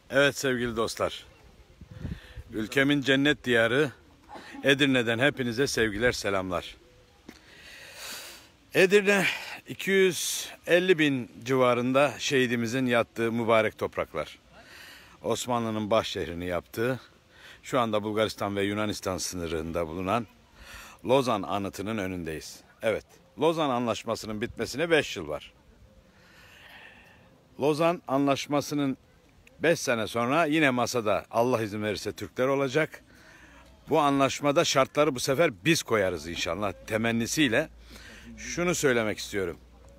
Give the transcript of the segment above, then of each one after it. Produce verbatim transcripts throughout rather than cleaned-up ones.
Evet sevgili dostlar, ülkemin cennet diyarı Edirne'den hepinize sevgiler, selamlar. Edirne iki yüz elli bin civarında şehidimizin yattığı mübarek topraklar. Osmanlı'nın başşehrini yaptığı, şu anda Bulgaristan ve Yunanistan sınırında bulunan Lozan Anıtı'nın önündeyiz. Evet, Lozan Anlaşması'nın bitmesine beş yıl var. Lozan Anlaşması'nın beş sene sonra yine masada Allah izin verirse Türkler olacak. Bu anlaşmada şartları bu sefer biz koyarız inşallah temennisiyle. Şunu söylemek istiyorum.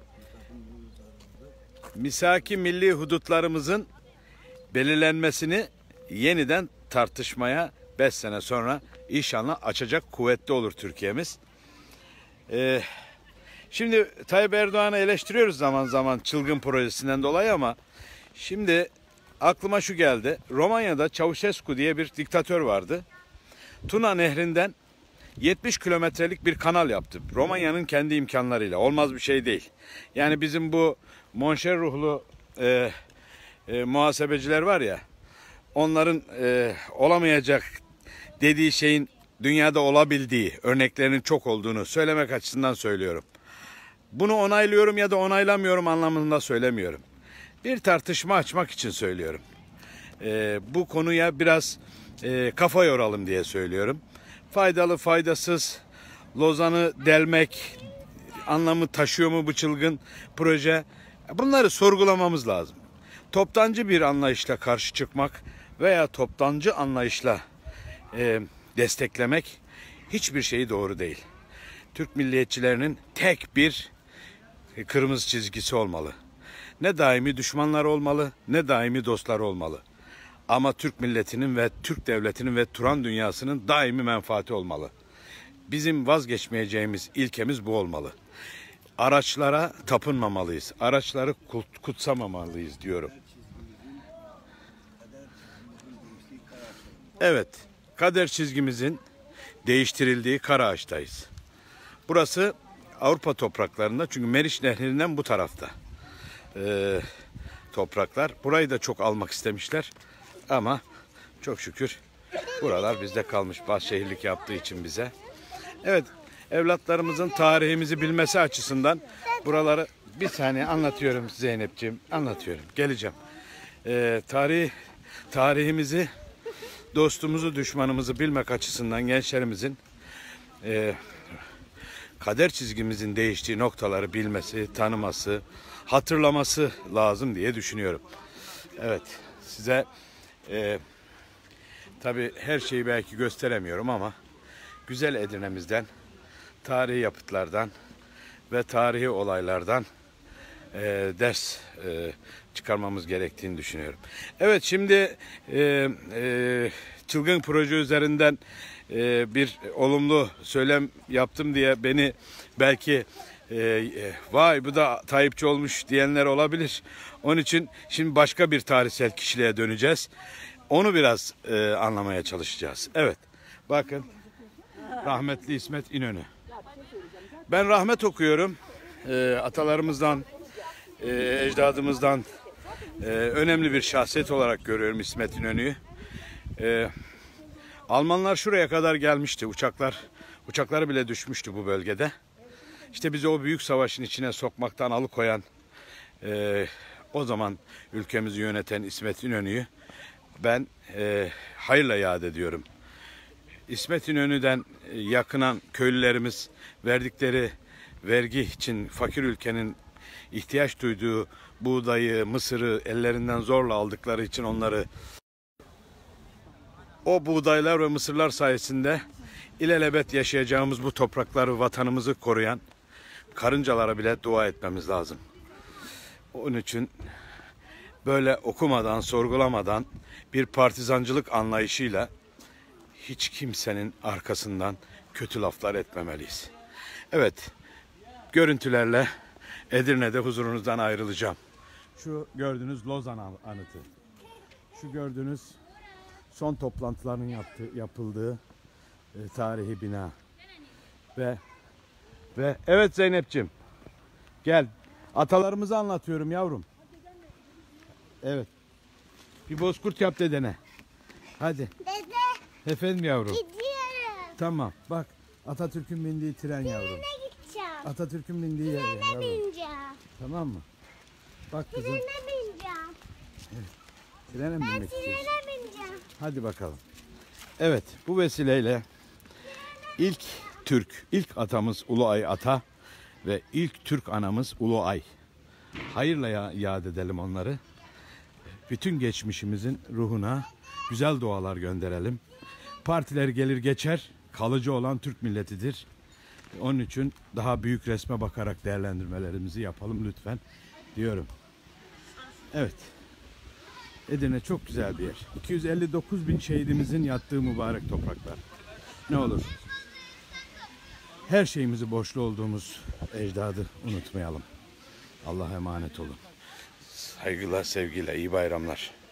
Misaki milli hudutlarımızın belirlenmesini yeniden tartışmaya beş sene sonra inşallah açacak kuvvetli olur Türkiye'miz. Ee, şimdi Tayyip Erdoğan'ı eleştiriyoruz zaman zaman çılgın projesinden dolayı ama şimdi aklıma şu geldi. Romanya'da Ceausescu diye bir diktatör vardı. Tuna Nehri'nden yetmiş kilometrelik bir kanal yaptı. Romanya'nın kendi imkanlarıyla. Olmaz bir şey değil. Yani bizim bu monşer ruhlu e, e, muhasebeciler var ya, onların e, olamayacak dediği şeyin dünyada olabildiği örneklerinin çok olduğunu söylemek açısından söylüyorum. Bunu onaylıyorum ya da onaylamıyorum anlamında söylemiyorum. Bir tartışma açmak için söylüyorum. E, bu konuya biraz e, kafa yoralım diye söylüyorum. Faydalı faydasız Lozan'ı delmek anlamı taşıyor mu bu çılgın proje? Bunları sorgulamamız lazım. Toptancı bir anlayışla karşı çıkmak veya toptancı anlayışla e, desteklemek hiçbir şey doğru değil. Türk milliyetçilerinin tek bir kırmızı çizgisi olmalı. Ne daimi düşmanlar olmalı, ne daimi dostlar olmalı. Ama Türk milletinin ve Türk devletinin ve Turan dünyasının daimi menfaati olmalı. Bizim vazgeçmeyeceğimiz ilkemiz bu olmalı. Araçlara tapınmamalıyız. Araçları kutsamamalıyız diyorum. Evet, kader çizgimizin değiştirildiği Karaağaç'tayız. Burası Avrupa topraklarında, çünkü Meriç Nehri'nden bu tarafta ee, topraklar. Burayı da çok almak istemişler. Ama çok şükür buralar bizde kalmış, başşehirlik yaptığı için bize. Evet, evlatlarımızın tarihimizi bilmesi açısından buraları bir saniye anlatıyorum Zeynepciğim, anlatıyorum, geleceğim. Ee, tarih, tarihimizi, dostumuzu, düşmanımızı bilmek açısından gençlerimizin e, kader çizgimizin değiştiği noktaları bilmesi, tanıması, hatırlaması lazım diye düşünüyorum. Evet, size Ee, tabii her şeyi belki gösteremiyorum ama güzel Edirne'mizden, tarihi yapıtlardan ve tarihi olaylardan e, ders e, çıkarmamız gerektiğini düşünüyorum. Evet, şimdi e, e, çılgın proje üzerinden e, bir olumlu söylem yaptım diye beni belki e, vay bu da Tayyipçi olmuş diyenler olabilir. Onun için şimdi başka bir tarihsel kişiliğe döneceğiz. Onu biraz e, anlamaya çalışacağız. Evet, bakın rahmetli İsmet İnönü. Ben rahmet okuyorum. E, atalarımızdan, e, ecdadımızdan e, önemli bir şahsiyet olarak görüyorum İsmet İnönü'yü. E, Almanlar şuraya kadar gelmişti. Uçaklar, uçakları bile düşmüştü bu bölgede. İşte bizi o büyük savaşın içine sokmaktan alıkoyan, e, o zaman ülkemizi yöneten İsmet İnönü'yü ben e, hayırla yad ediyorum. İsmet İnönü'den yakınan köylülerimiz verdikleri vergi için fakir ülkenin ihtiyaç duyduğu buğdayı, mısırı ellerinden zorla aldıkları için onları, o buğdaylar ve mısırlar sayesinde ilelebet yaşayacağımız bu toprakları, vatanımızı koruyan karıncalara bile dua etmemiz lazım. Onun için böyle okumadan, sorgulamadan bir partizancılık anlayışıyla hiç kimsenin arkasından kötü laflar etmemeliyiz. Evet, görüntülerle Edirne'de huzurunuzdan ayrılacağım. Şu gördüğünüz Lozan Anıtı. Şu gördüğünüz son toplantıların yaptığı, yapıldığı e, tarihi bina. Ve ve evet Zeynep'ciğim, gel. Atalarımızı anlatıyorum yavrum. Evet. Bir bozkurt yap dedene. Hadi. Dede Efendim yavrum. gidiyorum. Tamam bak Atatürk'ün bindiği tren yavrum. Trene gideceğim. Atatürk'ün bindiği yer Trene yavrum. bineceğim. Tamam mı? Bak kızım. Trene bineceğim. Trene mi Ben binmek istiyorsun? trene bineceğim. Hadi bakalım. Evet bu vesileyle ilk Türk, ilk atamız Uluay Ata ve ilk Türk anamız Uluay. Hayırla ya- yad edelim onları. Bütün geçmişimizin ruhuna güzel dualar gönderelim. Partiler gelir geçer, kalıcı olan Türk milletidir. Onun için daha büyük resme bakarak değerlendirmelerimizi yapalım lütfen diyorum. Evet. Edirne çok güzel bir yer. iki yüz elli dokuz bin şehidimizin yattığı mübarek topraklar. Ne olur her şeyimizi borçlu olduğumuz ecdadı unutmayalım. Allah'a emanet olun. Saygılar, sevgiyle, iyi bayramlar.